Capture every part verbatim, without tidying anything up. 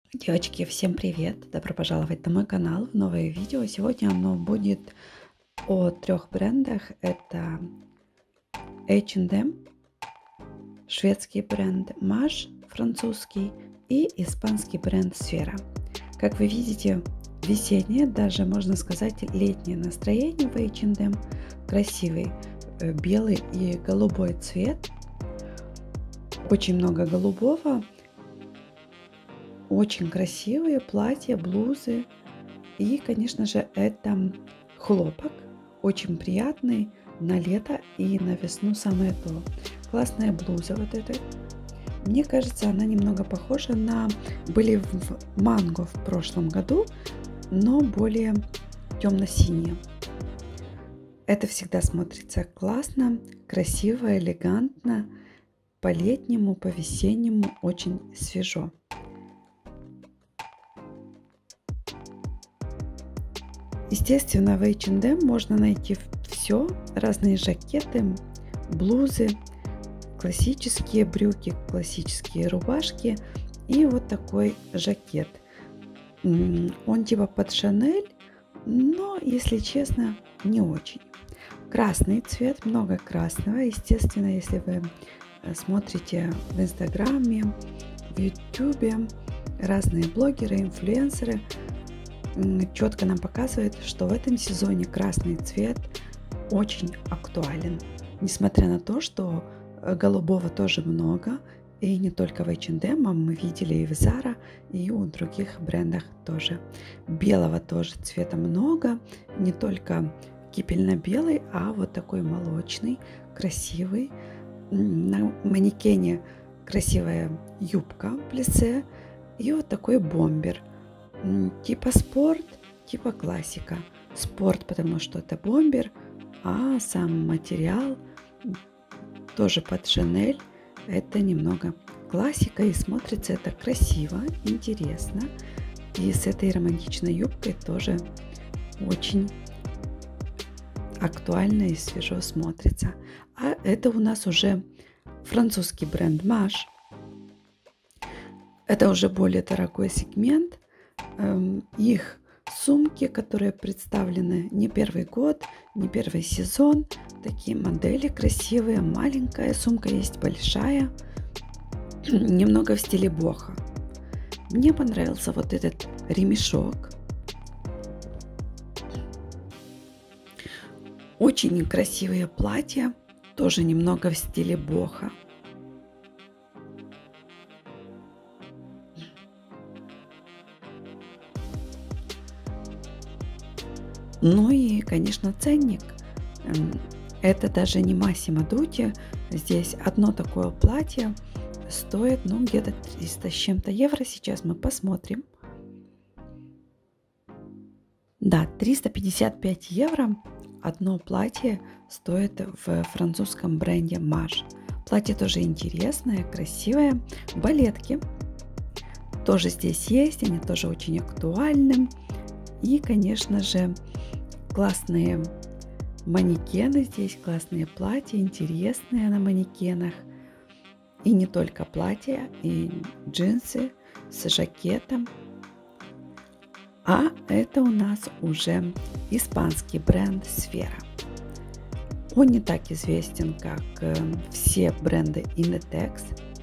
Девочки, всем привет! Добро пожаловать на мой канал в новое видео. Сегодня оно будет о трех брендах. Это эйч энд эм, шведский бренд Maje, французский, и испанский бренд Sfera. Как вы видите, весеннее, даже можно сказать летнее настроение в эйч энд эм. Красивый э, белый и голубой цвет. Очень много голубого. Очень красивые платья, блузы. И, конечно же, это хлопок. Очень приятный на лето и на весну самое то. Классная блуза вот эта. Мне кажется, она немного похожа на... Были в манго в прошлом году, но более темно-синие. Это всегда смотрится классно, красиво, элегантно. По-летнему, по-весеннему очень свежо. Естественно, в эйч энд эм можно найти все, разные жакеты, блузы, классические брюки, классические рубашки и вот такой жакет. Он типа под Шанель, но, если честно, не очень. Красный цвет, много красного. Естественно, если вы смотрите в Инстаграме, в Ютубе, разные блогеры, инфлюенсеры четко нам показывает, что в этом сезоне красный цвет очень актуален. Несмотря на то, что голубого тоже много, и не только в эйч энд эм, а мы видели и в Zara, и у других брендах тоже. Белого тоже цвета много, не только кипельно-белый, а вот такой молочный, красивый. На манекене красивая юбка плиссе и вот такой бомбер. Типа спорт, типа классика. Спорт, потому что это бомбер, а сам материал тоже под Шанель. Это немного классика, и смотрится это красиво, интересно. И с этой романтичной юбкой тоже очень актуально и свежо смотрится. А это у нас уже французский бренд Maje. Это уже более дорогой сегмент. Их сумки, которые представлены не первый год, не первый сезон. Такие модели красивые. Маленькая сумка есть, большая. Немного в стиле бохо. Мне понравился вот этот ремешок. Очень красивые платья. Тоже немного в стиле бохо. Ну и, конечно, ценник. Это даже не Massimo Dutti. Здесь одно такое платье стоит, ну, где-то триста с чем-то евро. Сейчас мы посмотрим. Да, триста пятьдесят пять евро одно платье стоит в французском бренде Maje. Платье тоже интересное, красивое. Балетки тоже здесь есть, они тоже очень актуальны. И, конечно же, классные манекены здесь, классные платья, интересные на манекенах. И не только платья, и джинсы с жакетом. А это у нас уже испанский бренд Sfera. Он не так известен, как все бренды Inditex.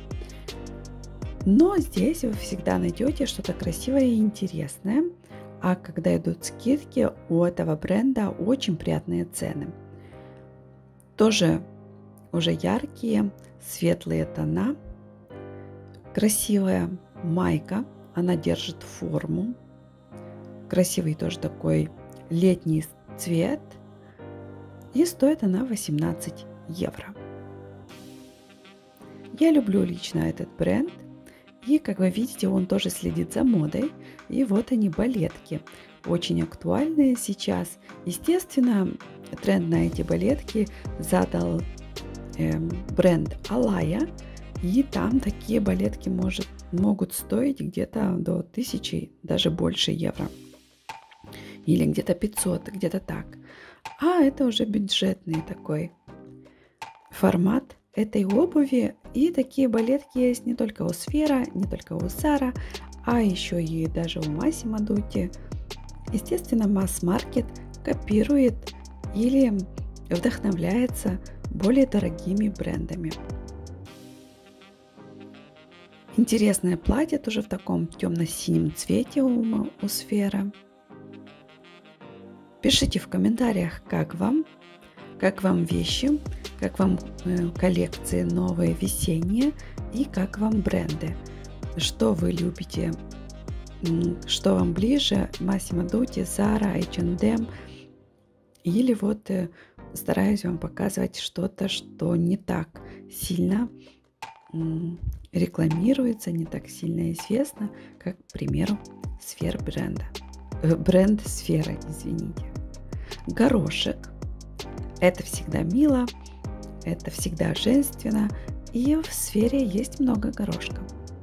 Но здесь вы всегда найдете что-то красивое и интересное. А когда идут скидки, у этого бренда очень приятные цены. Тоже уже яркие, светлые тона. Красивая майка, она держит форму. Красивый тоже такой летний цвет. И стоит она восемнадцать евро. Я люблю лично этот бренд. И, как вы видите, он тоже следит за модой. И вот они, балетки. Очень актуальные сейчас. Естественно, тренд на эти балетки задал э, бренд Alaya. И там такие балетки может, могут стоить где-то до тысячи, даже больше евро. Или где-то пятьсот, где-то так. А это уже бюджетный такой формат этой обуви. И такие балетки есть не только у Sfera, не только у Zara, а еще и даже у Massimo Dutti. Естественно, масс-маркет копирует или вдохновляется более дорогими брендами. Интересное платье тоже в таком темно-синем цвете у, у Сфера. Пишите в комментариях, как вам, как вам вещи, как вам э, коллекции новые весенние и как вам бренды. Что вы любите, что вам ближе, Massimo Dutti, Zara, эйч энд эм, или вот э, стараюсь вам показывать что-то, что не так сильно рекламируется, не так сильно известно, как, к примеру, Сфера бренда. Э, бренд Сфера, извините. Горошек. Это всегда мило, это всегда женственно, и в Сфере есть много горошка.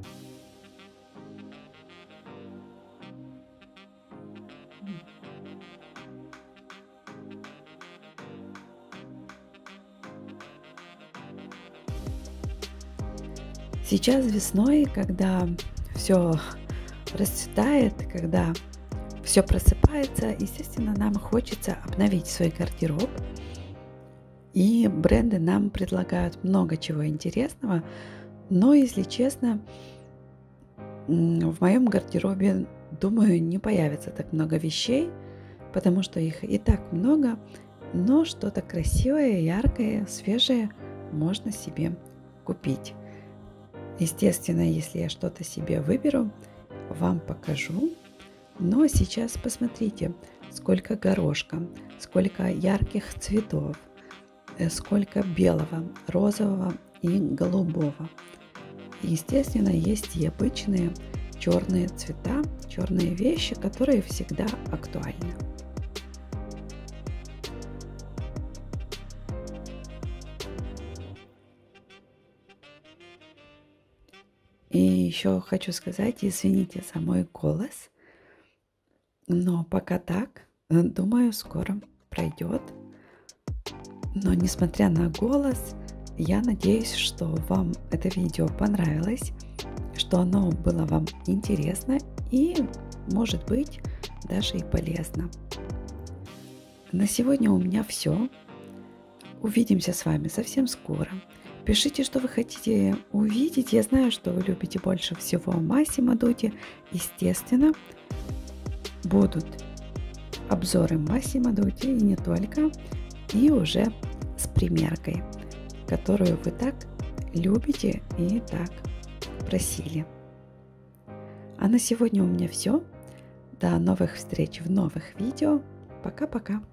Сейчас весной, когда все расцветает, когда все просыпается, естественно, нам хочется обновить свой гардероб. И бренды нам предлагают много чего интересного. Но, если честно, в моем гардеробе, думаю, не появится так много вещей, потому что их и так много. Но что-то красивое, яркое, свежее можно себе купить. Естественно, если я что-то себе выберу, вам покажу. Но сейчас посмотрите, сколько горошка, сколько ярких цветов, сколько белого, розового и голубого. Естественно, есть и обычные черные цвета, черные вещи, которые всегда актуальны. И еще хочу сказать, извините за мой голос, но пока так, думаю, скоро пройдет. Но несмотря на голос, я надеюсь, что вам это видео понравилось, что оно было вам интересно и, может быть, даже и полезно. На сегодня у меня все. Увидимся с вами совсем скоро. Пишите, что вы хотите увидеть. Я знаю, что вы любите больше всего Massimo Dutti. Естественно, будут обзоры Massimo Dutti и не только. И уже с примеркой, которую вы так любите и так просили. А на сегодня у меня все. До новых встреч в новых видео. Пока-пока.